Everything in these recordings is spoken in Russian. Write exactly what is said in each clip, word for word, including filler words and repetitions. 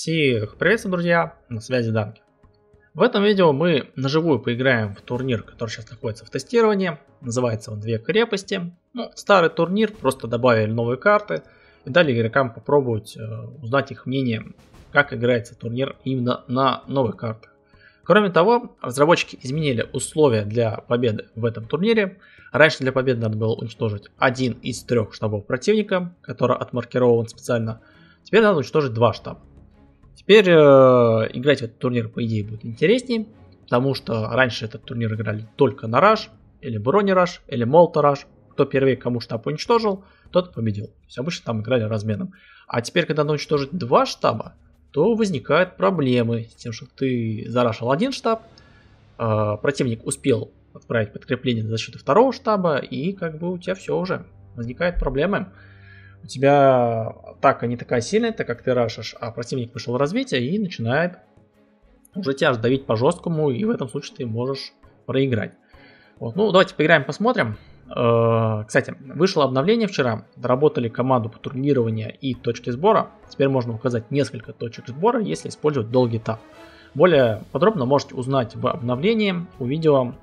Всех приветствую, друзья, на связи Данки. В этом видео мы наживую поиграем в турнир, который сейчас находится в тестировании. Называется он «Две крепости». Ну, старый турнир, просто добавили новые карты и дали игрокам попробовать э, узнать их мнение, как играется турнир именно на новых картах. Кроме того, разработчики изменили условия для победы в этом турнире. Раньше для победы надо было уничтожить один из трех штабов противника, который отмаркирован специально. Теперь надо уничтожить два штаба. Теперь э, играть в этот турнир, по идее, будет интереснее, потому что раньше этот турнир играли только на Раш, или Брони Раш, или Молото Раш. Кто первый кому штаб уничтожил, тот победил. То есть обычно там играли разменом. А теперь, когда надо уничтожить два штаба, то возникают проблемы с тем, что ты зарашил один штаб, э, противник успел отправить подкрепление на защиту второго штаба, и как бы у тебя все уже. Возникают проблемы. У тебя атака не такая сильная, так как ты рашишь, а противник вышел в развитие и начинает уже тебя давить по жесткому, и в этом случае ты можешь проиграть. Вот. Ну, давайте поиграем, посмотрим. Э-э- кстати, вышло обновление вчера, доработали команду патрулирования и точки сбора. Теперь можно указать несколько точек сбора, если использовать долгий тап. Более подробно можете узнать в обновлении, увидев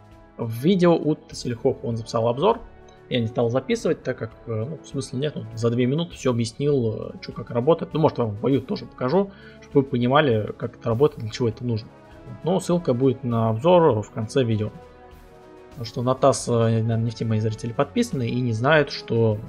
в видео у Тасельхов, он записал обзор. Я не стал записывать, так как ну, смысла нет. Он за две минуты все объяснил, что как работает. Ну, может, вам в бою тоже покажу, чтобы вы понимали, как это работает, для чего это нужно. Но ссылка будет на обзор в конце видео. Потому что на ТАСС, наверное, не все мои зрители подписаны и не знают, что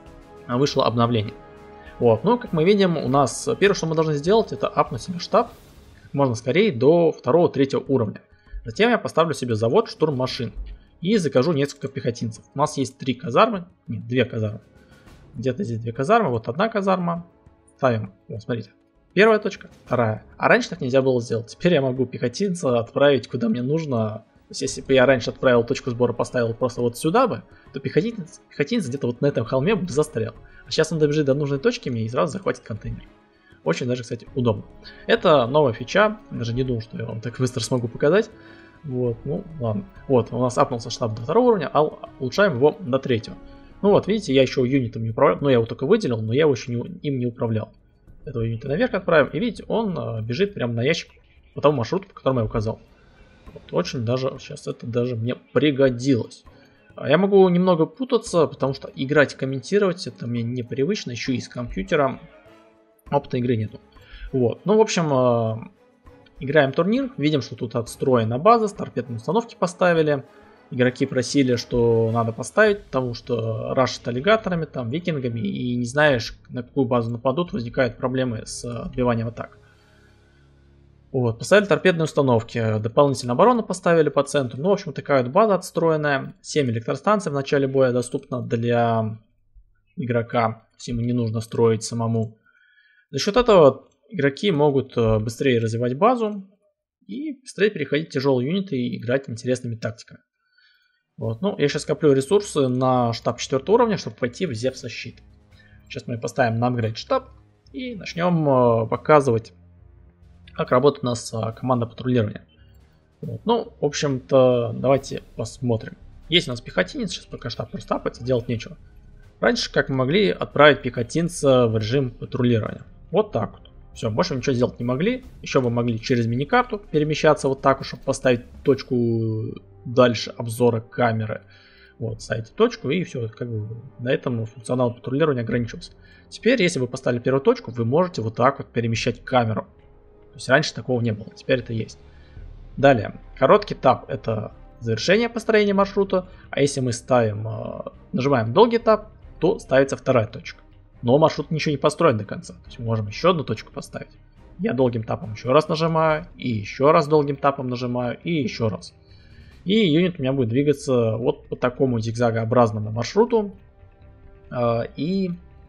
вышло обновление. Вот. Ну, как мы видим, у нас первое, что мы должны сделать, это апнуть себе штаб как можно скорее до второго-третьего уровня. Затем я поставлю себе завод штурм машин. И закажу несколько пехотинцев. У нас есть три казармы. Нет, две казармы. Где-то здесь две казармы. Вот одна казарма. Ставим. Вот, смотрите. Первая точка, вторая. А раньше так нельзя было сделать. Теперь я могу пехотинца отправить куда мне нужно. То есть, если бы я раньше отправил точку сбора, поставил просто вот сюда бы, то пехотинец, пехотинец где-то вот на этом холме бы застрял. А сейчас он добежит до нужной точки мне и сразу захватит контейнер. Очень даже, кстати, удобно. Это новая фича. Даже не думал, что я вам так быстро смогу показать. Вот, ну ладно. Вот, у нас апнулся штаб до второго уровня, а улучшаем его до третьего. Ну вот, видите, я еще юнитом не управлял. Ну, я его только выделил, но я его еще не, им не управлял. Этого юнита наверх отправим. И видите, он а, бежит прямо на ящик по тому маршруту, по которому я указал. Вот, очень даже, сейчас это даже мне пригодилось. А я могу немного путаться, потому что играть и комментировать это мне непривычно. Еще и с компьютера опыта игры нету. Вот, ну, в общем... А, играем турнир, видим, что тут отстроена база, торпедные установки поставили. Игроки просили, что надо поставить, потому что рашат аллигаторами, там, викингами, и не знаешь, на какую базу нападут, возникают проблемы с отбиванием атак. Вот, поставили торпедные установки, дополнительную оборону поставили по центру. Ну, в общем, такая вот база отстроенная. семь электростанций в начале боя доступно для игрока, ему не нужно строить самому. За счет этого игроки могут быстрее развивать базу и быстрее переходить в тяжелые юниты и играть интересными тактиками. Вот. Ну, я сейчас коплю ресурсы на штаб четвертого уровня, чтобы пойти в Зевса щит. Сейчас мы поставим на апгрейд штаб и начнем показывать, как работает у нас команда патрулирования. Вот. Ну, в общем-то, давайте посмотрим. Есть у нас пехотинец, сейчас пока штаб просто апается, делать нечего. Раньше, как мы могли отправить пехотинца в режим патрулирования. Вот так вот. Все, больше ничего сделать не могли. Еще вы могли через миникарту перемещаться вот так, чтобы поставить точку дальше обзора камеры. Вот, ставите точку и все. Как бы на этом функционал патрулирования ограничивался. Теперь, если вы поставили первую точку, вы можете вот так вот перемещать камеру. То есть раньше такого не было, теперь это есть. Далее, короткий тап — это завершение построения маршрута. А если мы ставим, нажимаем долгий тап, то ставится вторая точка. Но маршрут ничего не построен до конца. То есть мы можем еще одну точку поставить. Я долгим тапом еще раз нажимаю. И еще раз долгим тапом нажимаю. И еще раз. И юнит у меня будет двигаться вот по такому зигзагообразному маршруту. И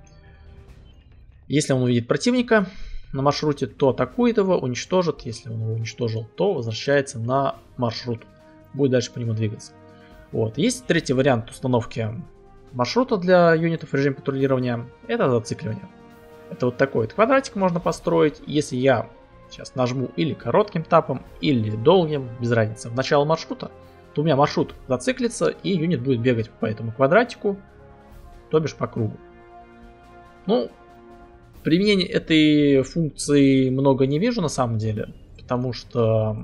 если он увидит противника на маршруте, то атакует его, уничтожит. Если он его уничтожил, то возвращается на маршрут. Будет дальше по нему двигаться. Вот. Есть третий вариант установки маршрута для юнитов в режиме патрулирования. Это зацикливание. Это вот такой вот квадратик можно построить. Если я сейчас нажму или коротким тапом, или долгим, без разницы, в начало маршрута, то у меня маршрут зациклится и юнит будет бегать по этому квадратику, то бишь по кругу. Ну, применения этой функции много не вижу на самом деле, потому что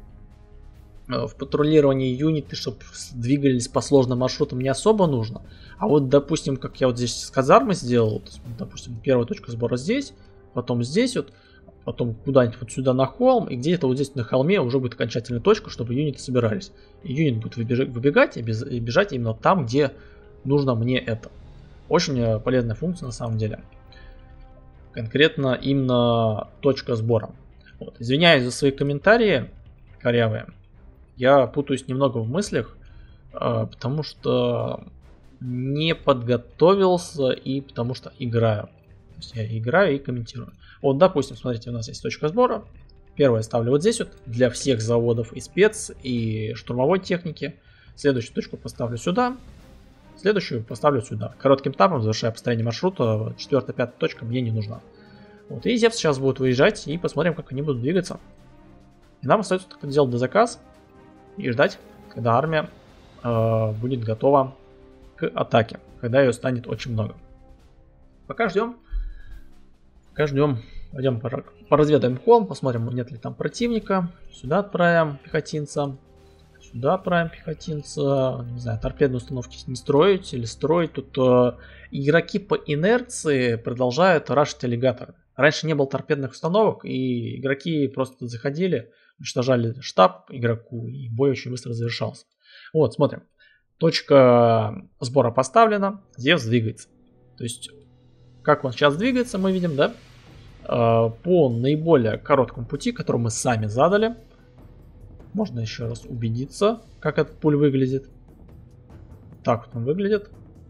в патрулировании юниты, чтобы двигались по сложным маршрутам, не особо нужно. А вот, допустим, как я вот здесь с казармой сделал, то есть, допустим, первая точка сбора здесь, потом здесь вот, потом куда-нибудь вот сюда на холм, и где-то вот здесь на холме уже будет окончательная точка, чтобы юниты собирались. И юнит будет выбегать и бежать именно там, где нужно мне это. Очень полезная функция на самом деле. Конкретно именно точка сбора. Вот. Извиняюсь за свои комментарии корявые. Я путаюсь немного в мыслях, потому что не подготовился и потому что играю. То есть я играю и комментирую. Вот, допустим, смотрите, у нас есть точка сбора. Первое ставлю вот здесь вот для всех заводов и спец, и штурмовой техники. Следующую точку поставлю сюда. Следующую поставлю сюда. Коротким тапом завершая построение маршрута. Четвертая, пятая точка мне не нужна. Вот, и Зевс сейчас будет выезжать, и посмотрим, как они будут двигаться. И нам остается только сделать дозаказ и ждать, когда армия э, будет готова к атаке, когда ее станет очень много. Пока ждем. Пока ждем. Пойдем поразведаем холм, посмотрим, нет ли там противника. Сюда отправим пехотинца. Сюда отправим пехотинца. Не знаю, торпедные установки не строить или строить. Тут э, игроки по инерции продолжают рашить аллигаторы. Раньше не было торпедных установок, и игроки просто заходили, уничтожали штаб игроку, и бой очень быстро завершался. Вот, смотрим. Точка сбора поставлена, Зевс двигается. То есть, как он сейчас двигается, мы видим, да? По наиболее короткому пути, который мы сами задали. Можно еще раз убедиться, как этот пуль выглядит. Так вот он выглядит.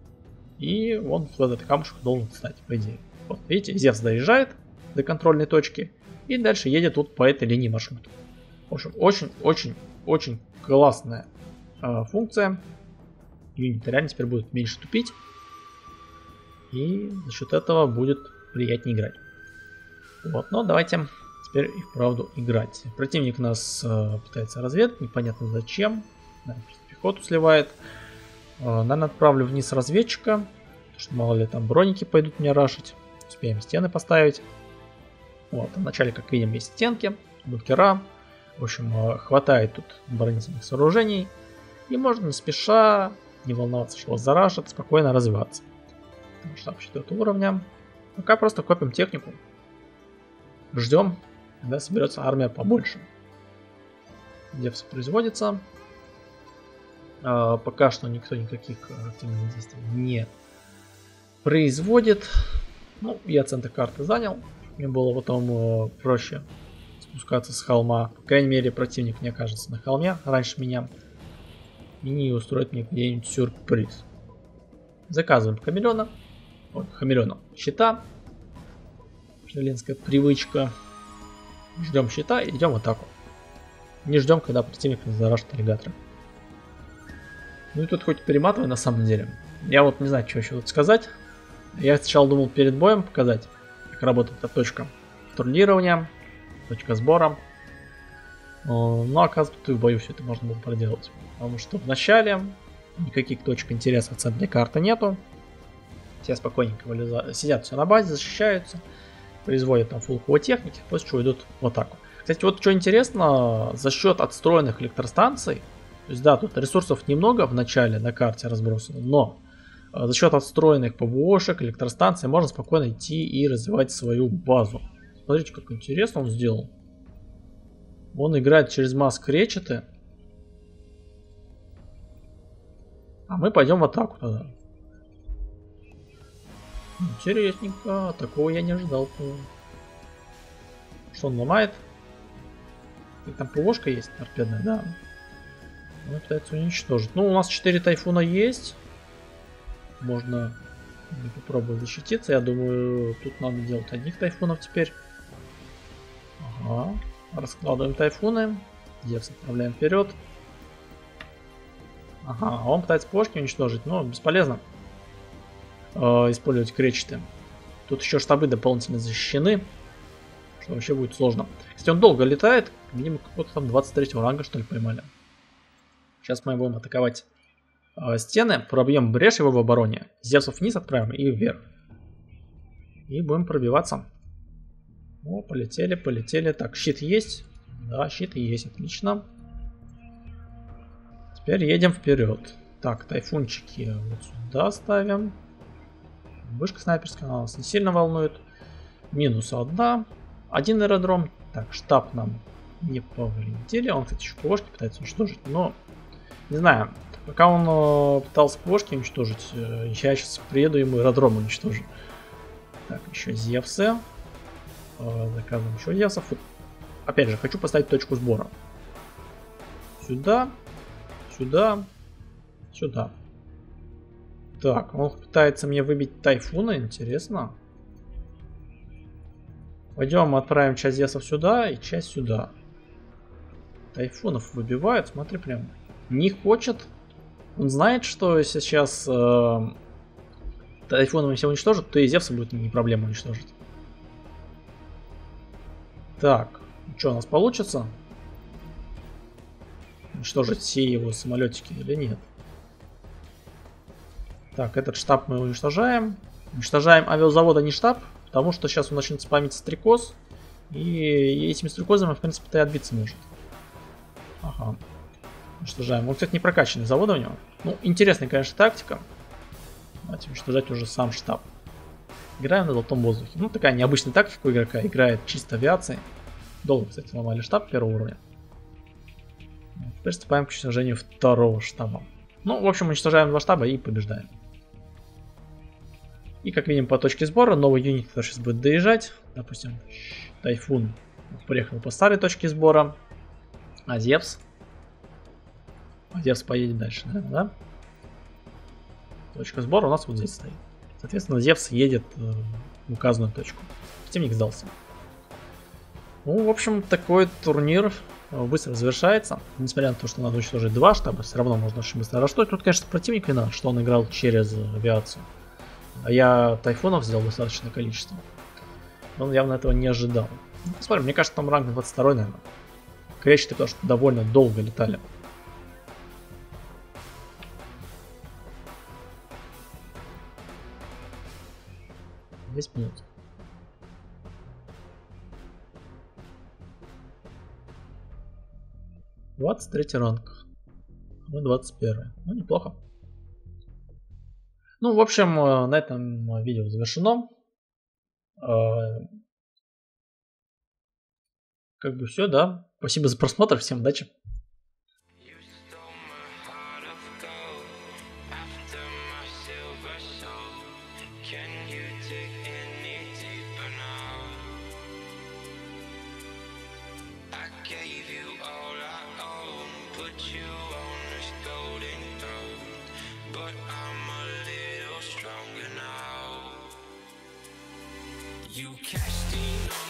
И он в этот камушек должен встать, по идее. Вот, видите, Зевс доезжает до контрольной точки и дальше едет вот по этой линии маршрута. В общем, очень-очень-очень классная э, функция. Юниты реально теперь будут меньше тупить. И за счет этого будет приятнее играть. Вот, но давайте теперь и вправду играть. Противник нас э, пытается разведать, непонятно зачем. Наверное, пехоту сливает. Э, наверное, отправлю вниз разведчика. Потому что мало ли там броники пойдут меня рашить. Успеем стены поставить. Вот, вначале, как видим, есть стенки, бункера. В общем, э, хватает тут оборонительных сооружений. И можно не спеша, не волноваться, что вас зарашат, спокойно развиваться. Штаб четвертого уровня. Пока просто копим технику. Ждем, когда соберется армия побольше. Зевс производится. А, пока что никто никаких активных действий не производит. Ну, я центр карты занял. Мне было потом э, проще спускаться с холма. По крайней мере, противник не окажется на холме раньше меня. И не устроит мне где-нибудь сюрприз. Заказываем хамелеона. Ой, хамелеона. Щита. Женская привычка. Ждем щита и идем в атаку. Не ждем, когда противник зарашит аллигатора. Ну и тут хоть перематывай на самом деле. Я вот не знаю, что еще тут сказать. Я сначала думал перед боем показать, как работает эта точка патрулирования, точка сбора. Но оказывается, и в бою все это можно было проделать. Потому что в начале никаких точек интереса в центре карты нету. Все спокойненько вылезают, сидят все на базе, защищаются. Производят там фулл техники, после чего идут в атаку. Кстати, вот что интересно, за счет отстроенных электростанций, то есть да, тут ресурсов немного в начале на карте разбросано, но за счет отстроенных ПВОшек, электростанций можно спокойно идти и развивать свою базу. Смотрите, как интересно он сделал. Он играет через маск речеты. А мы пойдем в атаку тогда. Интересненько, такого я не ожидал. Что он ломает? И там ПВОшка есть торпедная, да. Он пытается уничтожить. Ну, у нас четыре тайфуна есть. Можно попробовать защититься. Я думаю, тут надо делать одних тайфунов теперь. Ага. Раскладываем тайфуны. Зевс отправляем вперед. Ага, он пытается ПВОшки уничтожить, но бесполезно использовать кречеты. Тут еще штабы дополнительно защищены, что вообще будет сложно. Кстати, он долго летает, видимо, какого-то там двадцать третьего ранга, что ли, поймали. Сейчас мы будем атаковать э, стены, пробьем брешь его в обороне, Зевсов вниз отправим и вверх. И будем пробиваться. О, полетели, полетели. Так, щит есть? Да, щит есть, отлично. Теперь едем вперед. Так, тайфунчики вот сюда ставим. Вышка снайперская нас не сильно волнует. Минус одна. Один аэродром. Так, штаб нам не повредили. Он, кстати, еще ПВОшки пытается уничтожить, но не знаю. Пока он э, пытался ПВОшки уничтожить, э, я сейчас приеду ему аэродром уничтожу. Так, еще Зевсы. Э, заказываем еще Зевсов. Опять же, хочу поставить точку сбора. Сюда, сюда, сюда. Так, он пытается мне выбить тайфуна, интересно. Пойдем отправим часть Зевсов сюда и часть сюда. Тайфунов выбивают, смотри, прям не хочет. Он знает, что сейчас э, тайфуном все уничтожат, то и Зевса будет не проблема уничтожить. Так, что у нас получится? Уничтожить все его самолетики или нет? Так, этот штаб мы уничтожаем. Уничтожаем авиазавод, а не штаб, потому что сейчас он начнет спамить стрекоз. И этими стрекозами, в принципе-то и отбиться может. Ага. Уничтожаем. Он, кстати, не прокачанный завод у него. Ну, интересная, конечно, тактика. Давайте уничтожать уже сам штаб. Играем на золотом воздухе. Ну, такая необычная тактика у игрока. Играет чисто авиацией. Долго, кстати, ломали штаб первого уровня. Теперь приступаем к уничтожению второго штаба. Ну, в общем, уничтожаем два штаба и побеждаем. И, как видим, по точке сбора новый юнит, который сейчас будет доезжать. Допустим, Тайфун приехал по старой точке сбора. А Зевс? А Зевс поедет дальше, наверное, да? Точка сбора у нас вот здесь стоит. Соответственно, Зевс едет в указанную точку. Противник сдался. Ну, в общем, такой турнир быстро завершается. Несмотря на то, что надо уничтожить два штаба, все равно можно очень быстро расштовать. Тут, конечно, противник вина, что он играл через авиацию. А я тайфунов сделал достаточное количество. Он явно этого не ожидал. Ну, посмотрим, мне кажется, там ранг двадцать два, наверное. Кречеты, потому что довольно долго летали. десять минут. двадцать третий ранг. Мы двадцать первый. Ну, неплохо. Ну, в общем, на этом видео завершено. Как бы все, да. Спасибо за просмотр. Всем удачи. You cashed in